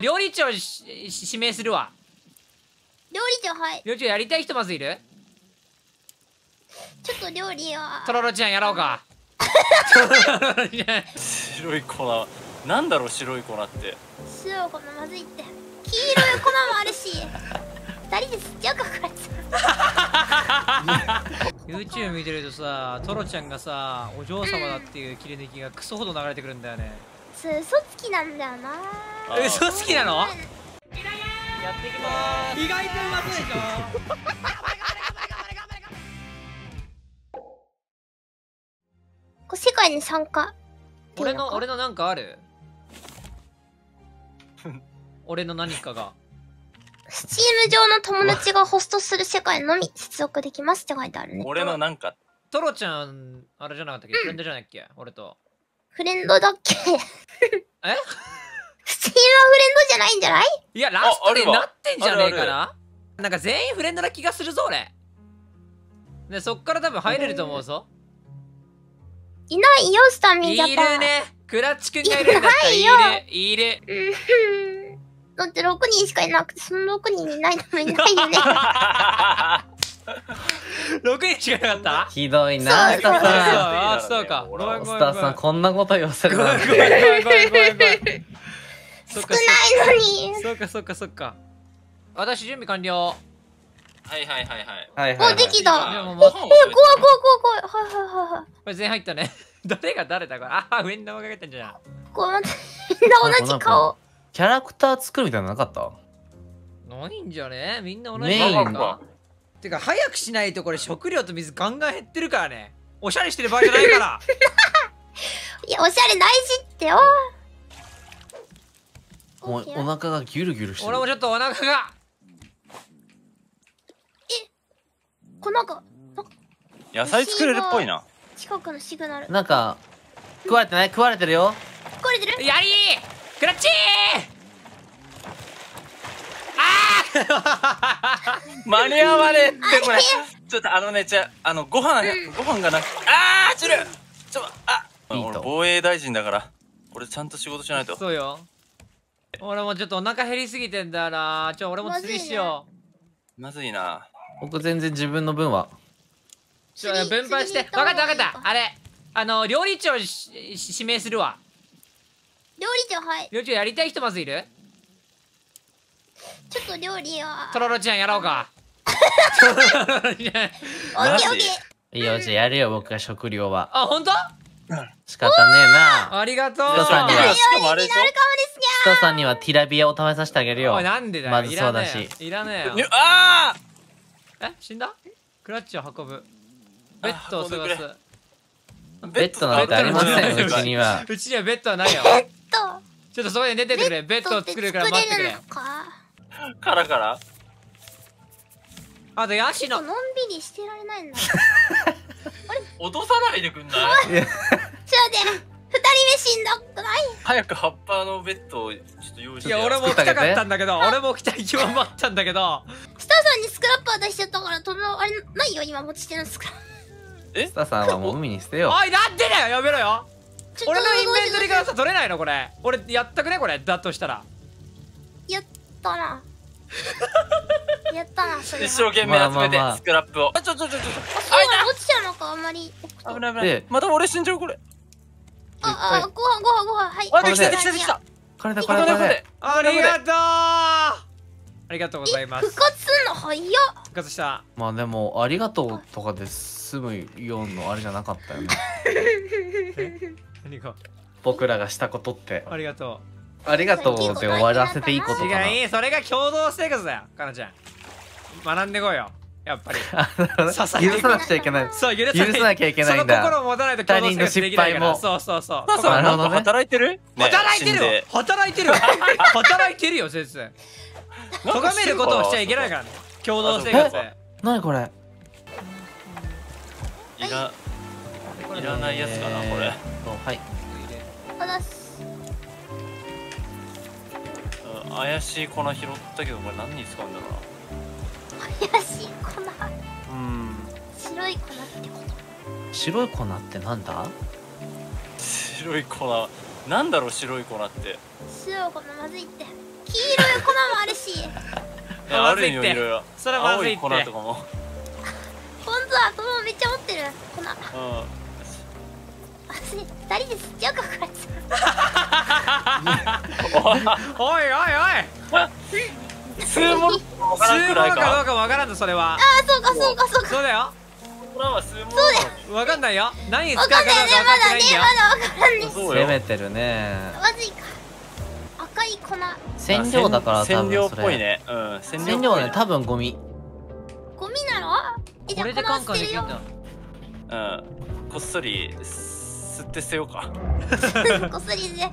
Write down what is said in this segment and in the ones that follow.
料理長指名するわ。 料理長、はい。 料理長やりたい人まずいる？ ちょっと料理は。 とろろちゃんやろうか。 白い粉、なんだろう白い粉って。 白い粉まずいって。黄色い粉もあるし。二人で吸っちゃうか、これ。 YouTube 見てるとさ、トロちゃんがさ、お嬢様だっていう切り抜きがクソほど流れてくるんだよね。 それ嘘つきなんだよな。 嘘つきなの？ やっていきまーす。 意外とうまそうでしょ。 世界に参加。 俺のなんかある？俺の何かが。 スチーム上の友達がホストする世界のみ接続できますって書いてあるね。 俺のなんか。 トロちゃん、あれじゃなかったっけ？フレンドじゃないっけ？俺と。 フレンドだっけ？ え？ スチームはフレンドじゃないんじゃない？ いや、ラストになってんじゃねえかな。なんか全員フレンドな気がするぞ、俺。で、そっから多分入れると思うぞ。 いないよ、スタミンジャパン。 いるね。クラッチくんがいるんだったらいる。 だって6人しかいなくて、その6人いないのもいないよね。 6人しかいなかった？ ひどいな、スタさん。 あ、そうか。ごめんごめん。 スタさん、こんなこと言わせるなんて。 ごめん。 少ないのに。 そっか。私準備完了。 はいはい。 お、できた。 もう怖い。はい。 これ全員入ったね。誰が誰だこれ。あ、上に名前かけてんじゃん。 こう待って、みんな同じ顔。 キャラクター作るみたいなのなかった？ ないんじゃね？みんな同じメインか。てか早くしないとこれ食料と水ガンガン減ってるからね。おしゃれしてる場合じゃないから。 いや、おしゃれ大事ってよ。 お腹がギュルギュルしてる。 俺もちょっとお腹が。 なんか野菜作れるっぽいな。 近くのシグナル。 なんか食われてない？食われてるよ。 食われてる？ やりークラッチー。 間に合わねえってこれ。ちょっとご飯がなく。チル。俺防衛大臣だから。俺ちゃんと仕事しないと。 そうよ。俺もちょっとお腹減りすぎてんだよな。俺も釣りしよう。まずいな。 僕全然自分の分は。 分配して。分かった。あれ。料理長指名するわ。 料理長、はい。 料理長やりたい人まずいる？ ちょっと料理は。 とろろちゃんやろうか。 オッケー。 いいよ、じゃあやるよ、僕が食料は。 あ、ほんと？ 仕方ねえな。 ありがとう。 スタさんには、 しかもあれでしょ。 スタさんにはティラビアを食べさせてあげるよ。 おい、なんでだよ。 まずそうだし。 いらねえよ。死んだ？クラッチを運ぶ。ベッドを探す。 ベッドなんてありません、うちには。 うちにはベッドはないよ。ちょっとそこで寝ててくれ。ベッドを作るから待ってくれ。 カラあとヤシの。 のんびりしてられないんだ。 落とさないでくんない？ ちょっと待って、2人目しんどくない？ 早く葉っぱのベッドをちょっと用意して。 いや、俺も置きたかったんだけど、俺も置きたい気もあったんだけど。 スターさんにスクラッパー出しちゃったから、あれないよ、今持ち手のスクラッパスタさんはもう海に捨てよう。 おい、なんでだよ、やめろよ。俺のインベントリからさ、取れないのこれ。俺やったくねこれ、だとしたら。 やったな。やったな、それ。 一生懸命集めてスクラップを。 落ちちゃうのか、あんまり。 危ない。また俺死んじゃうこれ。 ご飯、はい。 できた。 これ。 ありがとう。ありがとうございます。 復活すんの早っ。 復活した。 まあでも、ありがとうとかで済むようなあれじゃなかったよね。 何が？ 僕らがしたことって。 ありがとう。ありがとうで終わらせていいことかな。 違う、それが共同生活だよ、かなちゃん。学んでこいよ。やっぱり。 許さなくちゃいけない。 そう、許さなきゃいけないんだ。 その心を持たないと共同生活できないから。そう。 なるほどね。働いてるよ、先生。 咎めることをしちゃいけないからね。共同生活で。 何これ？ いらないやつかな、これ。 はい。 怪しい粉拾ったけど、これ何に使うんだろうな。 怪しい粉。白い粉ってこと？ 白い粉ってなんだ？ 白い粉、なんだろう白い粉って。 白い粉まずいって。黄あるし。 あるよいろいろ。 それはまずいって。 青い粉とかも。 ほんとだ、トモめっちゃ持ってる。粉。 うん。 あ、それ2人で吸っちゃうか、これ。 おいおいおい。 吸うものかわからんくらいかどうか。 かわからんぞそれは。 あ、そうか、そうか、そうか。 そうだよ。 これは吸うもの。 わかんないよ。何に使うわかどうかかんないね、 分かってないんだよ。 まだわからんね。 そうよ。 攻めてるね。 まずいか。赤い粉。 染料だから多染料っ分それ。 ぽいね。うん。 染料ね、多分ゴミ。 ゴミなの？じゃあこれでカンカンできるん粉捨だ。 うん。こっそり吸って捨てようか。 てるよ。こっそりで、スー。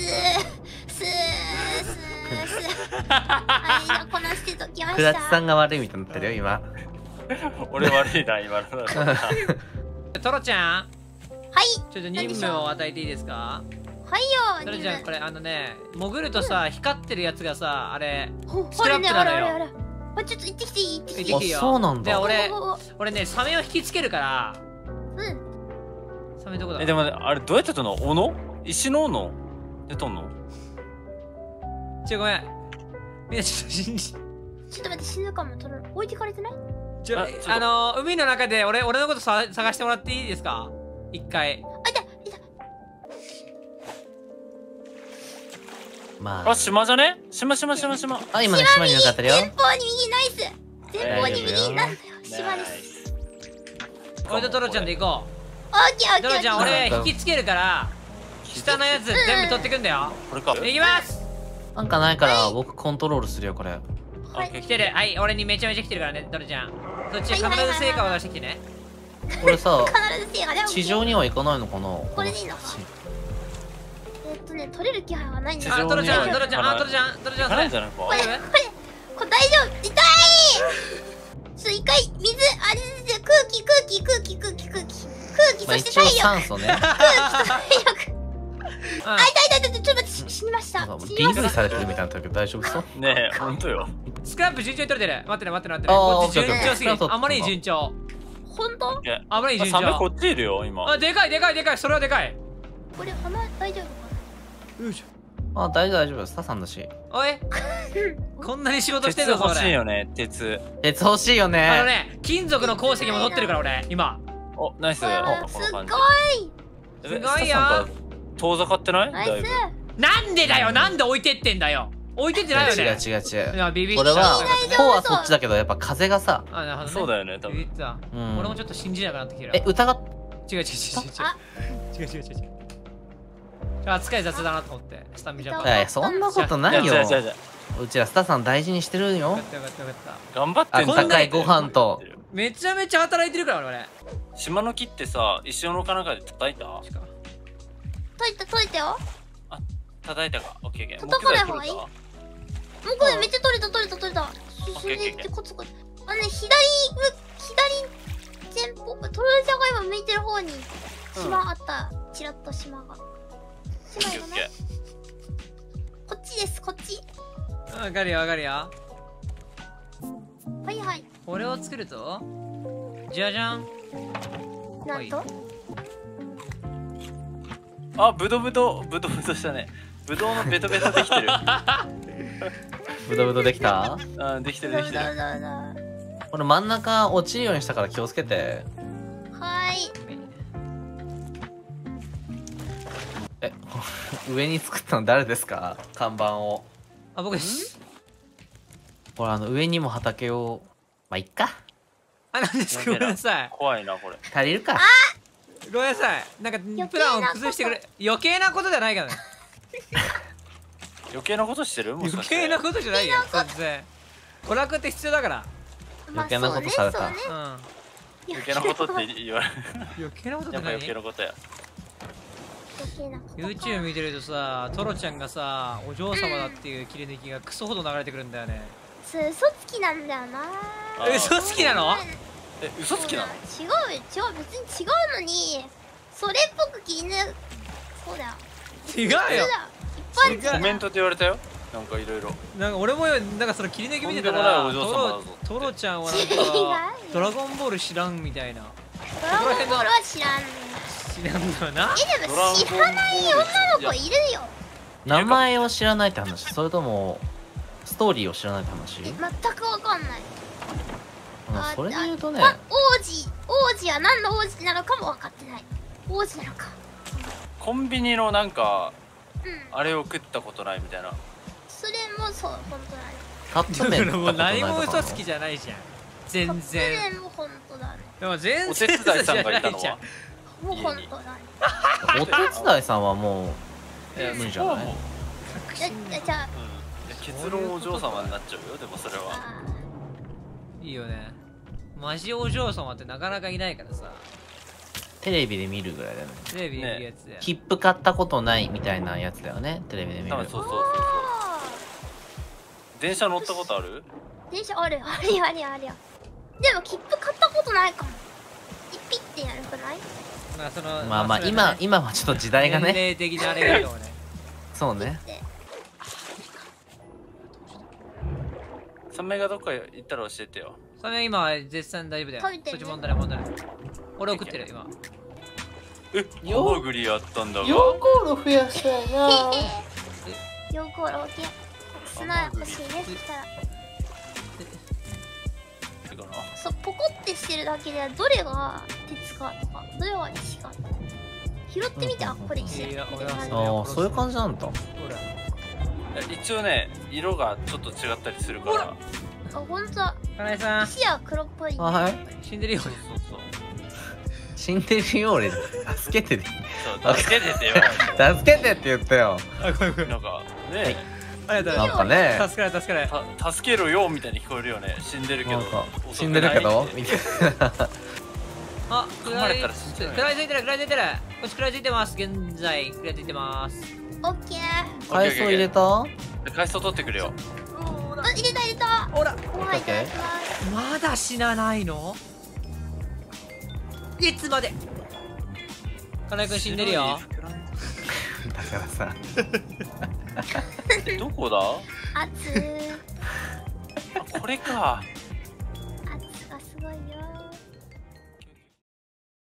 はい、じゃあ粉捨てときました。 くだちさんが悪いみたいになってるよ今。 俺悪いな今の。 トロちゃん、 はい、 ちょっと任務を与えていいですか？ はいよ、 トロちゃん、これ潜るとさ、光ってるやつがさ、あれスあれね、あクラップなのよ。 れあれあれ。あ、ちょっと行ってきていい？行ってきていい？ 行ってきていいよ。 あそうなんだで、 お俺ね、サメを引きつけるから。 うん。 サメどこだ？ でもね、あれどうやって取るの？斧？石の斧で取んの？ ごめん。みんなちょっと信じ。 ちょっと待って、死ぬかも。置いてかれてない？ 海の中で俺のこと探してもらっていいですか？一回。 あ、いた。 まあ。 あ、島じゃね？島。 あ、今ね、島に向かってるよ。 前方に右ナイス。前方に右なんだよ。島です。 俺とトロちゃんで行こオッケーオッう。トロちゃん、 ケーオッケー。 俺引きつけるから、下のやつ全部取ってくんだよ。 これか。 行きます。 なんかないから僕コントロールするよこれ。 はい来てる。はい、俺にめちゃめちゃ来てるからね、トロちゃん。そっち必ず成果を出してきてね。 これさ、 必ず成果だよ。 地上には行かないのかな。 これでいいのか取れる気配はないんだあ、 けど。 トロちゃん、 地上にはトロちゃん、トロちゃん、それ。 ないんじゃないか。 これ大丈夫。痛い。一回水、あれで空気、そしてまあ一応体力。 酸素ね。 体力。あ、痛い。ちょっと待って、死にました。 なんか死にまし DV た。 されてるみたいになったけど大丈夫そう？ ねえ、ほんとよ。 スクラップ順調に取れてる。待ってね。 あーこっち順調すぎるオッケーオッケ。ーあまりに順調。 本当？ あまりに順調。 サメこっちいるよ、今。 あ、でかい。それはでかい。 これ鼻大丈夫かよいしあ、大丈夫。スタさんだし。 ょ。おい、こんなに仕事して鉄るぞ、 欲しい俺。 よね、鉄。 鉄欲しいよね。 金属の鉱石も取ってるから、俺、今。 お、ナイス。 な？ この感じ。 すごいよスタさんから遠ざかってない？ ナイス。 だいぶ。 なんでだよ、なんで置いてってんだよ。置いてってないよね。 違う。 いや、ビビっこれはた。 こうはそっちだけどやっぱ風がさ。 あ、なるほどね。 そうだよね、多分。 ビビった。 うん俺もちょっと信じなくなってきてる。 疑っ違う。 あ、 扱い雑だなと思って。スタミジャパン。 いやいやそんなことないよ。 じゃあうちらスタさん大事にしてるよ。 よかった。 頑張ってんあったかいご飯と。 めちゃめちゃ働いてるから、俺。 島の木ってさ、石斧かなんかで叩いた？ 解いたよ。 叩いたか。オッケー。 叩かない方がいい？ 木材もうこれめっちゃ取れた。それでコツコツ。あのね、左前方、トロちゃんが今向いてる方に島あった。ちらっと島が。島いるね。こっちです、こっち。 わかるよ。 はい。 これを作ると、じゃじゃん。 なんとあ、ブドブドしたね。ブドウのベトベトできてる。 ブドブドできた？ うん、できてる。 これ真ん中落ちるようにしたから気をつけて。 はい。 上に作ったの誰ですか？看板を。 あ、僕です。 これ上にも畑を。まあいっか。 あ、なんですか、ごめんなさい。 怖いな、これ。 足りるか。 ごめんなさい。なんか、プランを崩してくれ。余計なことじゃないからね。 余計なことしてる？もしか余して計なことじゃないよ、全然。娯楽って必要だから。 余計なことされた。 うん。 余計なことって言われる。 余計なことって何？ やっぱ余計なことや。 YouTube 見てるとさ、トロちゃんがさ、お嬢様だっていう切り抜きがクソほど流れてくるんだよね。 それ嘘つきなんだよな。 嘘つきなの？ 嘘つきなの？ 違う、別に違うのにそれっぽく切り抜そうだよ。 違うよ。 一般コメントって言われたよ。なんかいろいろ。 なんか俺もなんかその切り抜き見てたとんでもら、 ないお嬢様だぞトロちゃんはなん違かうドラゴンボール知らんみたいな。 ドラゴンボールは知らんね。 知らんだよな。 でも知らない女の子いるよ。 名前を知らないって話？それともストーリーを知らないって話？ 全くわかんない。 それで言うとね、 王子は何の王子なのかも分かってない。王子なのか。 コンビニのなんかうん。 あれを食ったことないみたいな。 それもそう、本当だね。 カップ麺もう何も食ったことないとか嘘つきじゃないじゃん。全カップ然。 麺も本当だね。 でも全お然手伝いさんがいた嘘じゃないじゃのはん。 もう本当だね。 お手伝いさんはもう無理じゃない？ じゃあ、 結論お嬢様になっちゃうよ。でもそれはいいよね。マジお嬢様ってなかなかいないからさ。 テレビで見るぐらいだよね。 テレビで見るやつで。 切符買ったことないみたいなやつだよね、テレビで見る。 そうあ電車乗ったことある？ ー電車あるよ、あるよ、あるよ、あるよ。でも切符買ったことないかも。ピッてやるくない？ まあそのまあまあそれ今はちょっと時代が年ね。 齢的なあれがよね。 そうね。 で 3名がどっか行ったら教えてよ。 それ今絶賛大丈夫だよ。 食べてるそっち問題ない問題ない。俺送ってる今。 ハマグリやったんだが。 ヨーコール増やしたいな。 ヨーコール OK。砂欲しいね、そしたら。 てかな。 そう、ポコってしてるだけでどれが鉄かとか、どれが石かとか。拾ってみて、あ、これ石だ。 いや俺はああ、そういう感じなんだ。 ほら。 一応ね、色がちょっと違ったりするから。 あ、ほんとだ。 かなえさん石は黒っぽい。 はい。 死んでるよ。 そう死んでるよ俺。助けてね。 そう。助けてって言わない助けてって言ったよ。 あ、ごめんごめと。 ん。 なんかね、 ありがとうなんかね。 助かる助かる。 助けろよみたいに聞こえるよね。死んでるけどなんか死んでるけどみたいな。 あ、 噛まれたら死んじゃうよ食らいついてる食らいついてる。こっち食らいついてます現在食らいついてます。 オッケー。 海藻入れた？ 海藻取ってくるよ。 あ、入れた入れた。 ほらご飯いただきます。 まだ死なないの？いつまで？金井君死んでるよ。 だからさ。 どこだ？ 圧あ、これか。 圧がすごいよ。